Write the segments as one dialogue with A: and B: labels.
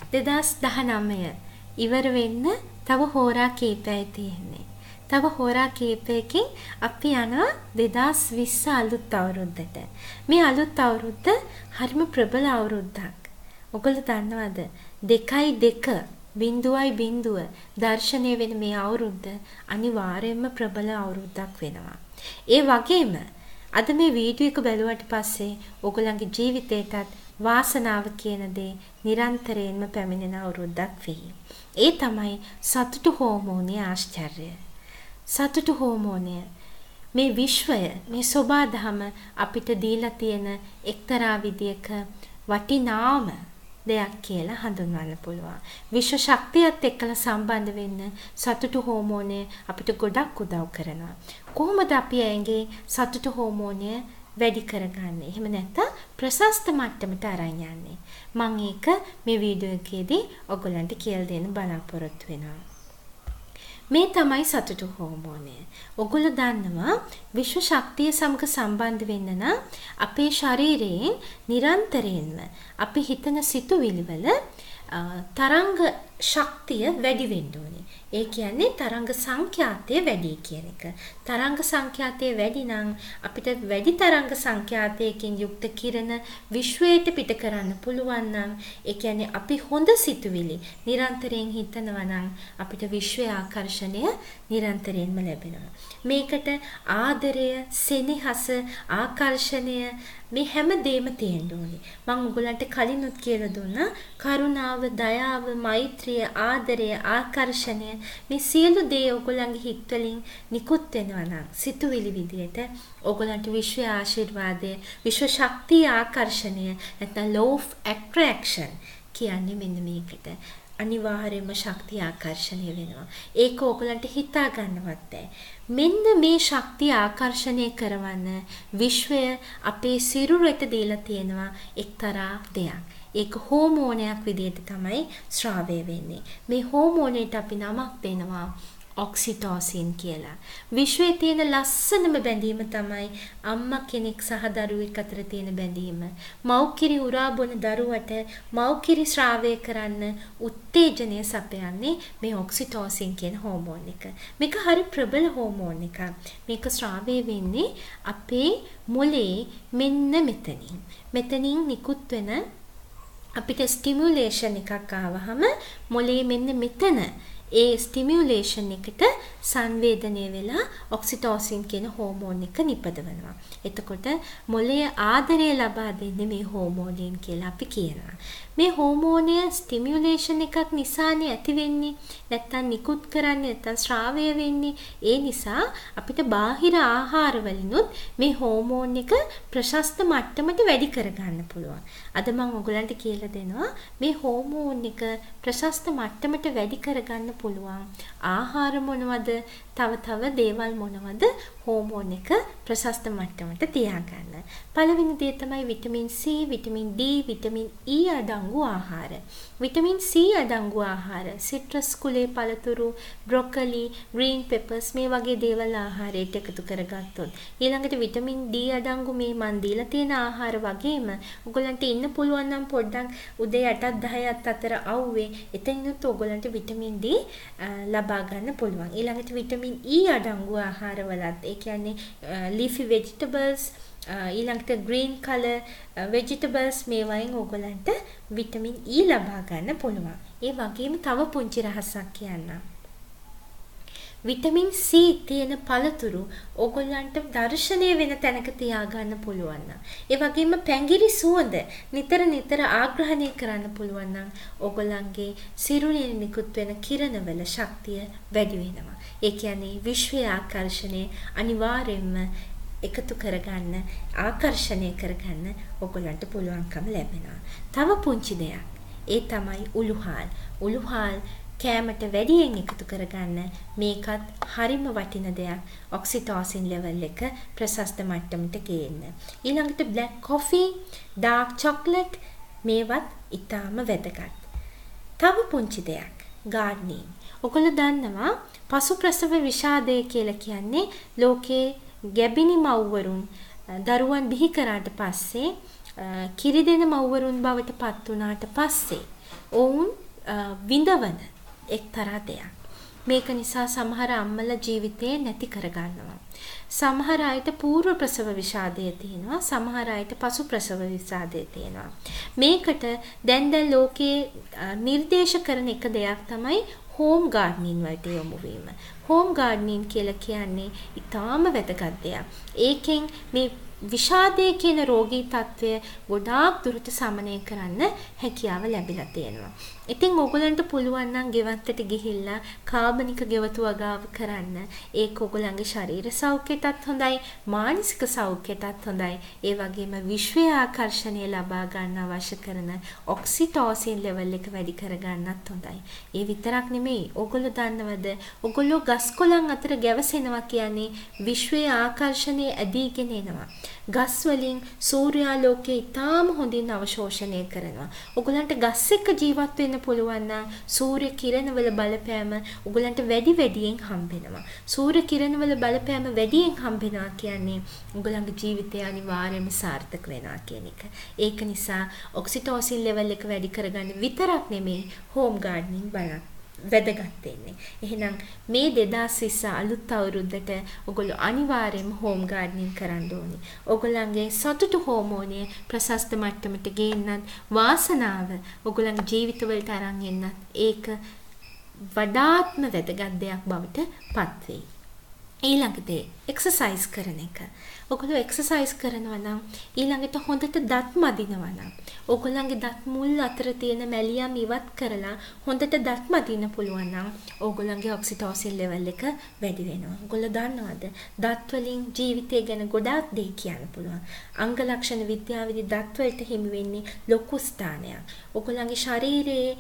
A: 2019 ඉවර වෙන්න තව හෝරා කීපයයි තියෙන්නේ. තව හෝරා කීපයකින් අපි යනවා 2020 අලුත් අවුරුද්දට. මේ අලුත් අවුරුද්ද හරිම ප්‍රබල අවුරුද්දක්. ඔයගොල්ලෝ දන්නවද? 2.2 0.0 දර්ශනය වෙන මේ අවුරුද්ද අනිවාර්යයෙන්ම ප්‍රබල අවුරුද්දක් වෙනවා. ඒ වගේම අද මේ වීඩියෝ එක බැලුවට පස්සේ ඔයගොල්ලන්ගේ ජීවිතේටත් වාසනාව කියන දේ නිරන්තරයෙන්ම පැමිණෙන අවුරුද්දක් වෙයි. ඒ තමයි සතුටු හෝමෝනයේ ආශ්චර්යය. සතුටු හෝමෝනය මේ විශ්වය මේ සෝබාදහම අපිට දීලා තියෙන එක්තරා විදියක වටිනාම දෙයක් කියලා හඳුන්වන්න පුළුවන්. විශ්ව ශක්තියත් එක්කලා සම්බන්ධ වෙන්න සතුටු හෝමෝනය අපිට ගොඩක් උදව් කරනවා. කොහොමද අපි ඇඟේ සතුටු හෝමෝනය වැඩි කරගන්නේ? එහෙම නැත්නම් ප්‍රශස්ත මට්ටමට අරන් යන්නේ. මම ඒක මේ වීඩියෝ එකේදී ඔයගොල්ලන්ට කියලා දෙන්න බලාපොරොත්තු වෙනවා. මේ තමයි සතුටු හෝමෝනය. ඔයගොල්ලෝ දන්නවා විශ්ව ශක්තිය සමග සම්බන්ධ වෙන්න නම් අපේ ශරීරයෙන් නිරන්තරයෙන්ම අපි හිතන සිතුවිලි වල තරංග ශක්තිය වැඩි වෙන්න ඕනේ. ඒ කියන්නේ තරංග සංඛ්‍යාතය වැඩි කියන එක. තරංග සංඛ්‍යාතය වැඩි නම් අපිට වැඩි තරංග සංඛ්‍යාතයකින් යුක්ත කිරණ විශ්වයට පිට කරන්න පුළුවන් නම් ඒ කියන්නේ අපි හොඳ සිතුවිලි නිරන්තරයෙන් හිතනවා නම් අපිට විශ්වයේ ආකර්ෂණය නිරන්තරයෙන්ම ලැබෙනවා. මේකට ආදරය, සෙනෙහස, ආකර්ෂණය මේ හැම දෙයක්ම තියෙන්න ඕනේ. මම ඔයගලන්ට කලිනුත් කියලා දුන්නා කරුණාව, දයාව, මෛත්‍රිය, ආදරය, ආකර්ෂණය මේ සියලු දේ ඔයගලන්ගේ හිත වලින් නිකුත් වෙනවා නම් සිතුවිලි විදියට ඔයගලන්ට විශ්ව ආශිර්වාදය, විශ්ව ශක්තිය ආකර්ෂණය නැත්නම් law of attraction කියන්නේ මෙන්න මේකට. අනිවාර්යයෙන්ම ශක්තිය ආකර්ෂණය වෙනවා. ඒක ඔයගලන්ට හිතා ගන්නවත් බැහැ. මෙන්න මේ ශක්තිය ආකර්ෂණය කරවන්න විශ්වය අපේ සිරුරට දීලා තියෙනවා එක්තරා දෙයක්. ඒක හෝමෝනයක් විදිහට තමයි ස්‍රාවය වෙන්නේ. මේ හෝමෝනයට අපි නමක් දෙනවා ඔක්සිටොසින් කියලා. විශ්වයේ තියෙන ලස්සනම බැඳීම තමයි අම්මා කෙනෙක් සහ දරුවෙක් අතර තියෙන බැඳීම. මව්කිරි උරා බොන දරුවට මව්කිරි ශ්‍රාවය කරන්න උත්තේජනය සපයන්නේ මේ ඔක්සිටොසින් කියන හෝමෝන් එක. මේක හරි ප්‍රබල හෝමෝන් එකක්. මේක ශ්‍රාවය වෙන්නේ අපේ මොලේ මෙන්න මෙතනින්. මෙතනින් නිකුත් වෙන අපිට ස්ටිමියුලේෂන් එකක් ආවහම මොලේ මෙන්න මෙතන ඒ ස්ටිමියුලේෂන් එකට සංවේදනය වෙලා ඔක්සිටොසින් කියන හෝමෝන් එක නිපදවනවා. එතකොට මොළයේ ආදරය ලබා දෙන්නේ මේ හෝමෝනයෙන් කියලා අපි කියනවා. මේ හෝමෝනය ස්ටිමියුලේෂන් එකක් නිසානේ ඇති වෙන්නේ. නැත්තම් නිකුත් කරන්නේ නැත්තම් ශ්‍රාවය වෙන්නේ. ඒ නිසා අපිට බාහිර ආහාර වලිනුත් මේ හෝමෝන් එක ප්‍රශස්ත මට්ටමට වැඩි කරගන්න පුළුවන්. අද මම ඔයගලන්ට කියලා දෙනවා මේ හෝමෝන් එක ප්‍රශස්ත මට්ටමට වැඩි කරගන්න පුළුවන් ආහාර මොනවද, තව දේවල් මොනවද හෝමෝන් එක ප්‍රශස්ත මට්ටමට තියාගන්න. පළවෙනි දේ තමයි vitamin C, vitamin D, vitamin E අඩංගු ආහාර. විටමින් C අඩංගු ආහාර සිට්‍රස් කුලේ පළතුරු, බ්‍රොකොලි, ග්‍රීන් පෙපර්ස් මේ වගේ දේවල් ආහාරයට එකතු කරගත්තොත් ඊළඟට විටමින් D අඩංගු මේ මන් දීලා තියෙන ආහාර වගේම ඔයගලන්ට ඉන්න පුළුවන් නම් පොඩ්ඩක් උදේ 8ත් 10ත් අතර අවුවේ එතනිනුත් ඔයගලන්ට විටමින් D ලබා ගන්න පුළුවන්. ඊළඟට විටමින් E අඩංගු ආහාරවලත් ඒ කියන්නේ leafy vegetables ඊළඟට green color vegetables මේ වයින් ඔයගලන්ට විටමින් E ලබා ගන්න පුළුවන්. ඒ වගේම තව පුංචි රහසක් කියන්නම්. විටමින් C තියෙන පළතුරු ඔයගොල්ලන්ට දර්ශනය වෙන තැනක තියාගන්න පුළුවන් නම් ඒ වගේම පැංගිරි සුවඳ නිතර ආග්‍රහණය කරන්න පුළුවන් නම් ඔයගොල්ලන්ගේ සිරුරේ නිකුත් වෙන කිරණවල ශක්තිය වැඩි වෙනවා. ඒ කියන්නේ විශ්වයේ ආකර්ෂණය අනිවාර්යයෙන්ම එකතු කරගන්න, ආකර්ෂණය කරගන්න ඔයගොල්ලන්ට පුළුවන්කම ලැබෙනවා. තව පුංචි දෙයක්. ඒ තමයි උළුහාල්. උළුහාල් කෑමට වැඩියෙන් එකතු කරගන්න මේකත් හරිම වටින දෙයක්. ඔක්සිටොසින් ලෙවල් එක ප්‍රශස්ත මට්ටමට ගේන්න. ඊළඟට black coffee, dark chocolate මේවත් ඊටාම වැදගත්. තව පුංචි දෙයක්. gardening. ඔයගොල්ලෝ දන්නවා පසු ප්‍රසව විෂාදය කියලා කියන්නේ ලෝකේ ගැබිනි මව්වරුන් දරුවන් බිහි කරාට පස්සේ කිරි දෙන මව්වරුන් බවට පත් වුණාට පස්සේ ඔවුන් විඳවන එක්තරා දෙයක්. මේක නිසා සමහර අම්මලා ජීවිතේ නැති කරගන්නවා. සමහර අයට పూర్ව ප්‍රසව විෂාදය තියෙනවා. සමහර අයට පසු ප්‍රසව විෂාදය තියෙනවා. මේකට දැන් ලෝකයේ නිර්දේශ කරන එක දෙයක් තමයි හෝම් ගාඩ්නින් වලට යොමු වීම. හෝම් ගාඩ්නින් කියලා කියන්නේ ඊටාම වැදගත් දෙයක්. ඒකෙන් මේ විෂාදයේ කියන රෝගී තත්ත්වය ගොඩාක් දුරට සමනය කරන්න හැකියාව ලැබිලා තියෙනවා. ඉතින් ඔයගලන්ට පුළුවන් නම් ගෙවත්තට ගිහිල්ලා කාබනික ගෙවතු වගාව කරන්න. ඒක ඔයගලන්ගේ ශරීර සෞඛ්‍යයටත් හොඳයි, මානසික සෞඛ්‍යයටත් හොඳයි. ඒ වගේම විශ්වයේ ආකර්ෂණය ලබා ගන්න අවශ්‍ය කරන ඔක්සිටොසින් ලෙවල් එක වැඩි කර ගන්නත් හොඳයි. ඒ විතරක් නෙමෙයි. ඔයගොල්ලෝ දන්නවද? ඔයගොල්ලෝ ගස් කොළන් අතර ගැවසෙනවා කියන්නේ විශ්වයේ ආකර්ෂණය ඇදීගෙන එනවා. ගස් වලින් සූර්යාලෝකය ඉතාම හොඳින් අවශෝෂණය කරනවා. ඔයගලන්ට ගස් එක්ක ජීවත් වෙන්න පුළුවන් නම් සූර්ය කිරණ වල බලපෑම ඔයගලන්ට වැඩි වැඩියෙන් හම්බෙනවා. සූර්ය කිරණ වල බලපෑම වැඩියෙන් හම්බෙනවා කියන්නේ ඔයගලන්ගේ ජීවිතය අනිවාර්යයෙන්ම සාර්ථක වෙනවා කියන එක. ඒක නිසා ඔක්සිටොසින් ලෙවල් එක වැඩි කරගන්න විතරක් නෙමෙයි හෝම් ගාඩ්නින් බලන්න. වැදගත් වෙන්නේ. එහෙනම් මේ 2020 අලුත් අවුරුද්දට ඔයගොල්ලෝ අනිවාර්යයෙන්ම හෝම් ගාඩ්නින් කරන්න ඕනේ. ඔයගොල්ලන්ගේ සතුටු හෝමෝනය ප්‍රශස්ත මට්ටමට ගේන්නත් වාසනාව ඔයගොල්ලන්ගේ ජීවිතවලට අරන් එන්නත් ඒක වඩාත්ම වැදගත් දෙයක් බවට පත් වෙයි. ඊළඟට එක්සර්සයිස් කරන එක. ඔයගොල්ලෝ එක්සර්සයිස් කරනවා නම් ඊළඟට හොඳට දත් මදිනවා නම් ඔයගොල්ලන්ගේ දත් මුල් අතර තියෙන මැලියම් ඉවත් කරලා හොඳට දත් මදින්න පුළුවන් නම් ඔයගොල්ලන්ගේ ඔක්සිටොසින් ලෙවල් එක වැඩි වෙනවා. ඔයගොල්ලෝ දන්නවද? දත් වලින් ජීවිතය ගැන ගොඩාක් දේ කියන්න පුළුවන්. අංග ලක්ෂණ විද්‍යාවේදී දත් වලට හිමි වෙන්නේ ලොකු ස්ථානයක්. ඔයගොල්ලන්ගේ ශරීරයේ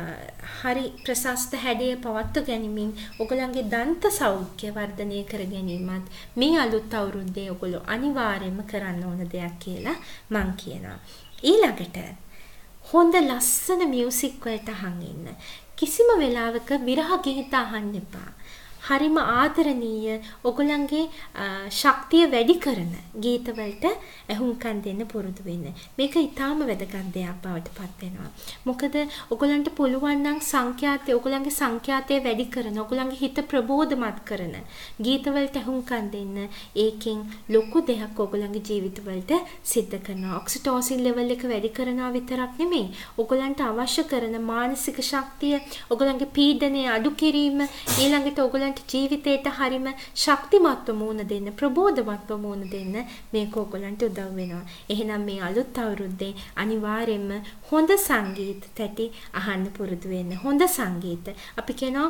A: හරි ප්‍රශස්ත හැඩය පවත්ව ගැනීමෙන් ඔයගොල්ලන්ගේ දන්ත සෞඛ්‍ය වර්ධනය කර ගැනීමත් මේ අලුත් අවුරුද්දේ ඔයගොල්ලෝ අනිවාර්යයෙන්ම කරන්න ඕන දෙයක් කියලා මම කියනවා. ඊළඟට හොඳ ලස්සන මියුසික් වලට අහන් ඉන්න. කිසිම වෙලාවක විරහ ගීත අහන්න එපා. හරිම ආදරණීය ඔයගොල්ලන්ගේ ශක්තිය වැඩි කරන ගීත වලට ඇහුම්කන් දෙන්න පුරුදු වෙන්න. මේක ඊටාම වැදගත් දෙයක් බවට පත් වෙනවා. මොකද ඔයගොල්ලන්ට පුළුවන් නම් ඔයගොල්ලන්ගේ සංඛ්‍යාතය වැඩි කරන, ඔයගොල්ලන්ගේ හිත ප්‍රබෝධමත් කරන ගීත වලට ඇහුම්කන් දෙන්න. ඒකෙන් ලොකු දෙයක් ඔයගොල්ලන්ගේ ජීවිත වලට සිද්ධ කරනවා. ඔක්සිටොසින් ලෙවල් එක වැඩි කරනවා විතරක් නෙමෙයි. ඔයගොල්ලන්ට අවශ්‍ය කරන මානසික ශක්තිය, ඔයගොල්ලන්ගේ පීඩනය අඩු කිරීම, ඊළඟට ඔයගොල්ලන්ට ජීවිතයට හරිම ශක්තිමත්ව මුහුණ දෙන්න, ප්‍රබෝධමත්ව මුහුණ දෙන්න මේක ඔයගොල්ලන්ට උදව් වෙනවා. එහෙනම් මේ අලුත් අවුරුද්දේ අනිවාර්යයෙන්ම හොඳ සංගීත තැටි අහන්න පුරුදු වෙන්න. හොඳ සංගීත. අපි කියනවා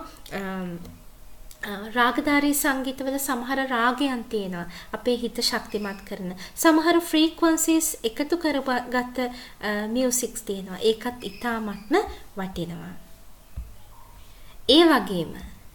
A: රාගධාරී සංගීතවල සමහර රාගයන් තියෙනවා අපේ හිත ශක්තිමත් කරන. සමහර ෆ්‍රීකවන්සිස් එකතු කරගත්ත මියුසික්ස් තියෙනවා. ඒකත් ඉතාමත්ම වටිනවා. ඒ වගේම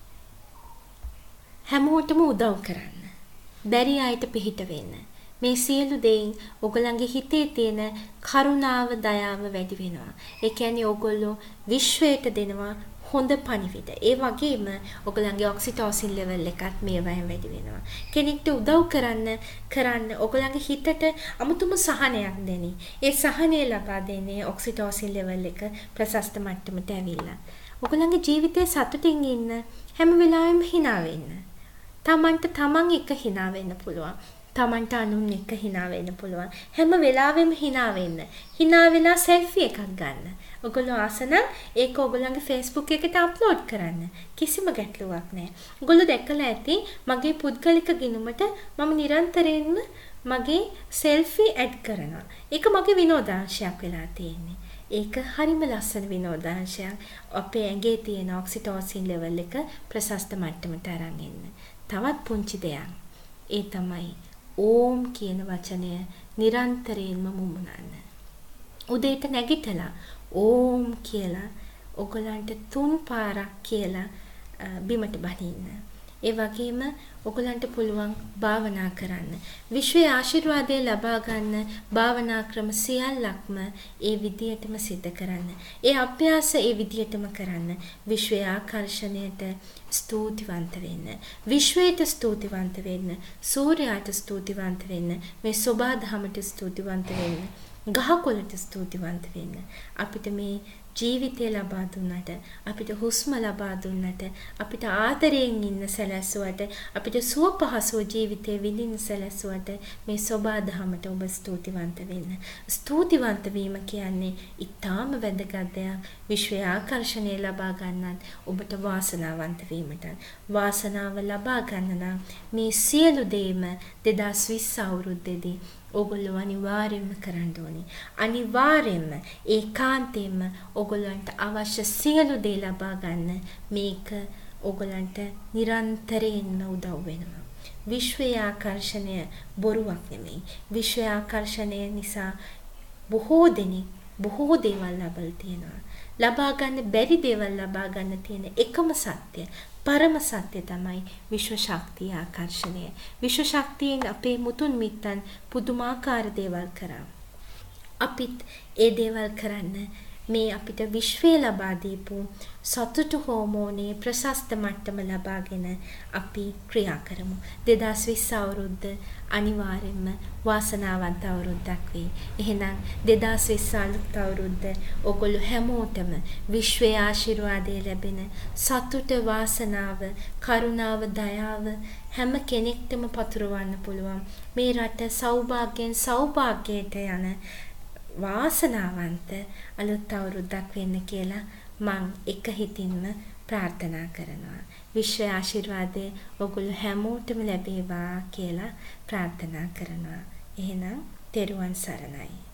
A: හැමෝටම උදව් කරන්න. බැරි අයට පිහිට වෙන්න. මේ සියලු දෙයින් ඔයගලන්ගේ හිතේ තියෙන කරුණාව, දයාව වැඩි වෙනවා. ඒ කියන්නේ ඔයගොල්ලෝ විශ්වයට දෙනවා හොඳ පණිවිඩ. ඒ වගේම ඔයගලන්ගේ ඔක්සිටොසින් ලෙවල් එකත් මේවයින් වැඩි වෙනවා. කෙනෙක්ට උදව් කරන්න ඔයගලන්ගේ හිතට අමුතුම සහනයක් දෙන්නේ. ඒ සහනය ලබා දෙන්නේ ඔක්සිටොසින් ලෙවල් එක ප්‍රශස්ත මට්ටමට ඇවිල්ලා. ඔයගලන්ගේ ජීවිතේ සතුටින් ඉන්න, හැම වෙලාවෙම hina වෙන්න. තමන් එක hina වෙන්න පුළුවන්. තමන්ට අනුන් එක්ක hina වෙන්න පුළුවන්. හැම වෙලාවෙම hina වෙන්න. hina වෙලා සෙල්ෆි එකක් ගන්න. ඔයගොල්ලෝ ආසනම් ඒක ඔයගොල්ලන්ගේ Facebook එකට අප්ලෝඩ් කරන්න. කිසිම ගැටලුවක් නැහැ. ඔයගොල්ලෝ දැකලා ඇති මගේ පුද්ගලික ගිණුමට මම නිරන්තරයෙන්ම මගේ සෙල්ෆි ඇඩ් කරනවා. ඒක මගේ විනෝදාංශයක් වෙලා තියෙන්නේ. ඒක හරිම ලස්සන විනෝදාංශයක්. අපේ ඇඟේ තියෙන ඔක්සිටොසින් ලෙවල් එක ප්‍රශස්ත මට්ටමට අරන් එන්න. තවත් පුංචි දෙයක්. ඒ තමයි ඕම් කියන වචනය නිරන්තරයෙන්ම මුමුණන්න. උදේට නැගිටලා ඕම් කියලා ඔයගලන්ට 3 පාරක් කියලා බිමට බහින්න. ඒ වගේම ඔයගලන්ට පුළුවන් භාවනා කරන්න. විශ්වයේ ආශිර්වාදය ලබා ගන්න භාවනා ක්‍රම සියල්ලක්ම ඒ විදියටම සිද්ධ කරන්න. ඒ අභ්‍යාස ඒ විදියටම කරන්න. විශ්වයේ ආකර්ෂණයට ස්තුතිවන්ත වෙන්න. විශ්වයට ස්තුතිවන්ත වෙන්න. සූර්යාට ස්තුතිවන්ත වෙන්න. මේ සෝබා දහමට ස්තුතිවන්ත වෙන්න. ගහකොළට ස්තුතිවන්ත වෙන්න. අපිට මේ ජීවිතය ලබා දුන්නට, අපිට හුස්ම ලබා දුන්නට, අපිට ආදරයෙන් ඉන්න සැලැස්සුවට, අපිට සුව පහසුව ජීවිතේ විඳින්න සැලැස්සුවට මේ සෝබා දහමට ඔබ ස්තුතිවන්ත වෙන්න. ස්තුතිවන්ත වීම කියන්නේ ඊටාම වැදගත් දෙයක්. විශ්වයේ ආකර්ෂණය ලබා ගන්නත් ඔබට වාසනාවන්ත වීමට. වාසනාව ලබා ගන්න නම් මේ සියලු දේම 2020 අවුරුද්දේදී ඔගොල්ලෝ අනිවාර්යෙන්ම කරන්න ඕනේ. අනිවාර්යෙන්ම ඒකාන්තයෙන්ම ඔගොල්ලන්ට අවශ්‍ය සියලු දේ ලබා ගන්න මේක ඔගොල්ලන්ට නිරන්තරයෙන්ම උදව් වෙනවා. විශ්වයේ ආකර්ෂණය බොරුවක් නෙමෙයි. විශ්වයේ ආකර්ෂණය නිසා බොහෝ දෙනෙක් බොහෝ දේවල් ලබලා තියෙනවා. ලබා ගන්න බැරි දේවල් ලබා ගන්න තියෙන එකම සත්‍ය පරම සත්‍ය තමයි විශ්ව ශක්තිය ආකර්ෂණය. විශ්ව ශක්තියෙන් අපේ මුතුන් මිත්තන් පුදුමාකාර දේවල් කරා. අපිත් ඒ දේවල් කරන්න මේ අපිට විශ්වය ලබා දීපු සතුටු හෝමෝනේ ප්‍රශස්ත මට්ටම ලබාගෙන අපි ක්‍රියා කරමු. 2020 අවුරුද්ද අනිවාර්යෙන්ම වාසනාවන්ත අවුරුද්දක් වෙයි. එහෙනම් 2020 අලුත් අවුරුද්ද ඔගොල්ලෝ හැමෝටම විශ්වයේ ආශිර්වාදය ලැබෙන සතුට, වාසනාව, කරුණාව, දයාව හැම කෙනෙක්ටම පතුරවන්න පුළුවන්. මේ රට සෞභාග්‍යයෙන් සෞභාග්‍යයට යන වාසනාවන්ත අලුත් අවුරුද්දක් වෙන්න කියලා මං එක හිතින්ම ප්‍රාර්ථනා කරනවා. විශ්ව ආශිර්වාදය ඔගොල්ලෝ හැමෝටම ලැබේවා කියලා ප්‍රාර්ථනා කරනවා. එහෙනම් තෙරුවන් සරණයි.